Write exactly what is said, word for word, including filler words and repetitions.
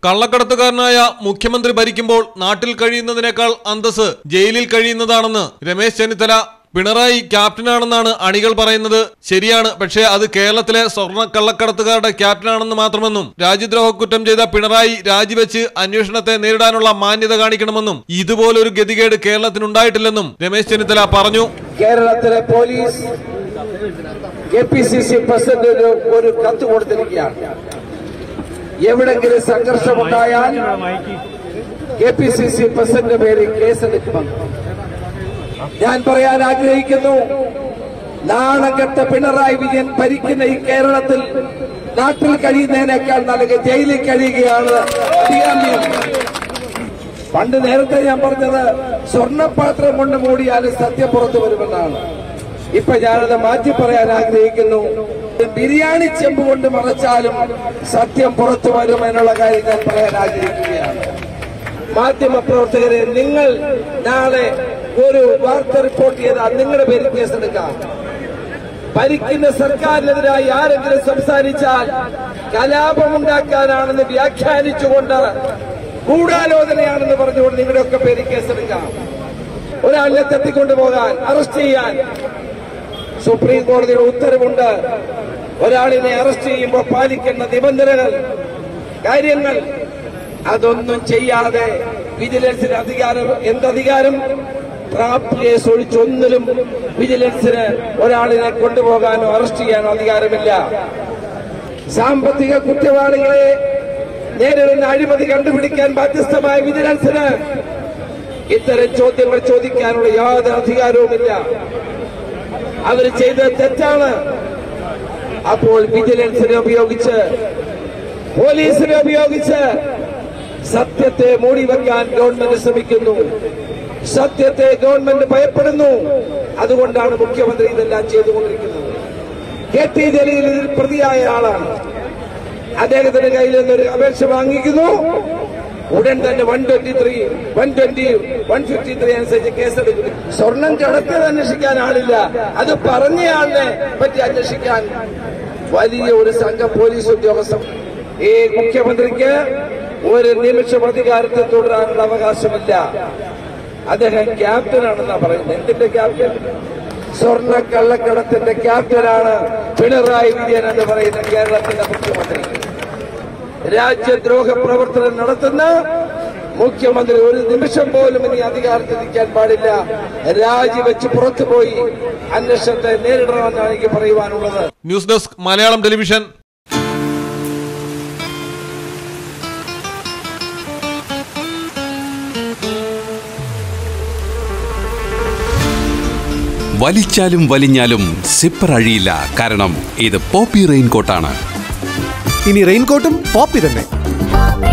കള്ളക്കടത്തുകാരനായ മുഖ്യമന്ത്രി ഭരിക്കുമ്പോൾ നാട്ടിൽ കഴിയുന്നതിനേക്കാൾ അന്തസ് ജയിലിൽ കഴിയുന്നതാണെന്ന് രമേശ് ചെന്നിത്തല. പിണറായി ക്യാപ്റ്റനാണെന്നാണ് അണികൾ പറയുന്നത്. ശരിയാണ്, പക്ഷേ അത് കേരളത്തിലെ സ്വർണ്ണ കള്ളക്കടത്തുകാരുടെ ക്യാപ്റ്റനാണെന്ന് മാത്രമെന്നും രാജ്യദ്രോഹ കുറ്റം ചെയ്ത പിണറായി രാജിവെച്ച് അന്വേഷണത്തെ നേരിടാനുള്ള മാന്യത കാണിക്കണമെന്നും ഇതുപോലൊരു ഗതികേട് കേരളത്തിനുണ്ടായിട്ടില്ലെന്നും രമേശ് ചെന്നിത്തല പറഞ്ഞു. കേരളത്തിലെ police K P C C പ്രസിഡന്റിന് ഒരു കത്ത് കൊടുത്തിരിക്കുകയാണ്. എവിടെങ്കിലും സംഘർഷമുണ്ടായാൽ K P C C president പേരിൽ കേസെടുക്കുമെന്ന് ഞാൻ പറയാൻ ആഗ്രഹിക്കുന്നു. നാണംകെട്ട പിണറായി വിജയൻ ഭരിക്കുന്ന ഈ കേരളത്തിൽ നാട്ടിൽ കഴിയുന്നതിനേക്കാൾ നല്ല ജയിലിൽ കഴിയുകയാണ്. പണ്ട് നേരത്തെ ഞാൻ പറഞ്ഞത് സ്വർണ്ണപാത്രം കൊണ്ട് മൂടിയാലും സത്യം പുറത്തു വരുമെന്നാണ്. ഇപ്പൊ ഞാനത് മാറ്റി പറയാൻ ആഗ്രഹിക്കുന്നു. ബിരിയാണി ചെമ്പ് കൊണ്ട് മറച്ചാലും സത്യം പുറത്തു വരുമെന്നുള്ള കാര്യം ഞാൻ പറയാൻ ആഗ്രഹിക്കുകയാണ്. മാധ്യമപ്രവർത്തകരെ, നിങ്ങൾ നാളെ ഒരു വാർത്ത റിപ്പോർട്ട് ചെയ്താൽ നിങ്ങളുടെ പേരിൽ കേസെടുക്കാം. ഭരിക്കുന്ന സർക്കാരിനെതിരായി ആരെങ്കിലും സംസാരിച്ചാൽ കലാപമുണ്ടാക്കാനാണെന്ന് വ്യാഖ്യാനിച്ചുകൊണ്ട് ഗൂഢാലോചനയാണെന്ന് പറഞ്ഞുകൊണ്ട് നിങ്ങളുടെയൊക്കെ പേരിൽ കേസെടുക്കാം. ഒരാളിനെ തട്ടിക്കൊണ്ടുപോകാൻ, അറസ്റ്റ് ചെയ്യാൻ സുപ്രീം കോടതിയുടെ ഉത്തരവുണ്ട്. ഒരാളിനെ അറസ്റ്റ് ചെയ്യുമ്പോൾ പാലിക്കേണ്ട നിബന്ധനകൾ, കാര്യങ്ങൾ, അതൊന്നും ചെയ്യാതെ വിജിലൻസിന് അധികാരം, എന്തധികാരം? ട്രാപ്പ് കേസ് ഒഴിച്ചൊന്നിലും വിജിലൻസിന് ഒരാളിനെ കൊണ്ടുപോകാനോ അറസ്റ്റ് ചെയ്യാനോ അധികാരമില്ല. സാമ്പത്തിക കുറ്റവാളികളെ നേരിടുന്ന അഴിമതി കണ്ടുപിടിക്കാൻ ബാധ്യസ്ഥമായ വിജിലൻസിന് ഇത്തരം ചോദ്യങ്ങൾ ചോദിക്കാനുള്ള യാതൊരു അധികാരവുമില്ല. അവർ ചെയ്തത് തെറ്റാണ്. അപ്പോൾ വിജിലൻസിനെ ഉപയോഗിച്ച്, പോലീസിനെ ഉപയോഗിച്ച് സത്യത്തെ മൂടിവെക്കാൻ ഗവൺമെന്റ് ശ്രമിക്കുന്നു. സത്യത്തെ ഗവൺമെന്റ് ഭയപ്പെടുന്നു. അതുകൊണ്ടാണ് മുഖ്യമന്ത്രി ഇതെല്ലാം ചെയ്തുകൊണ്ടിരിക്കുന്നത്. കെ ടി ജലീൽ ഇതിൽ പ്രതിയായ ആളാണ്. അദ്ദേഹത്തിന്റെ കയ്യിൽ നിന്നൊരു അപേക്ഷ വാങ്ങിക്കുന്നു. ഉടൻ തന്നെ one twenty three one twenty one fifty three അനുസരിച്ച് കേസെടുക്കുന്നു. സ്വർണം കടത്തിയത് അന്വേഷിക്കാൻ ആളില്ല, അത് പറഞ്ഞയാളിനെ പറ്റി അന്വേഷിക്കാൻ വലിയ ഒരു സംഘം പോലീസ് ഉദ്യോഗസ്ഥർ. ഈ മുഖ്യമന്ത്രിക്ക് ഒരു നിമിഷം അധികാരത്തിൽ തുടരാനുള്ള അവകാശമില്ല. അദ്ദേഹം ക്യാപ്റ്റനാണെന്നാ പറയുന്നത്. എന്തിന്റെ ക്യാപ്റ്റൻ? സ്വർണ്ണ കള്ളക്കടത്തിന്റെ ക്യാപ്റ്റനാണ് പിണറായി വിജയൻ എന്ന് പറയുന്ന കേരളത്തിന്റെ മുഖ്യമന്ത്രി. രാജ്യദ്രോഹ പ്രവർത്തനം നടത്തുന്ന മുഖ്യമന്ത്രി ഒരു നിമിഷം പോലും ഇനി അധികാരത്തിൽ നിൽക്കാൻ പാടില്ല. രാജിവെച്ച് പുറത്തുപോയി അന്വേഷണത്തെ നേരിടണമെന്നാണ് എനിക്ക് പറയുവാനുള്ളത്. News desk Malayalam television. വലിച്ചാലും വലിഞ്ഞാലും സിപ്പർ അഴിയില്ല, കാരണം ഇത് പോപ്പി റെയിൻകോട്ടാണ്. ഇനി റെയിൻകോട്ടും പോപ്പി തന്നെ.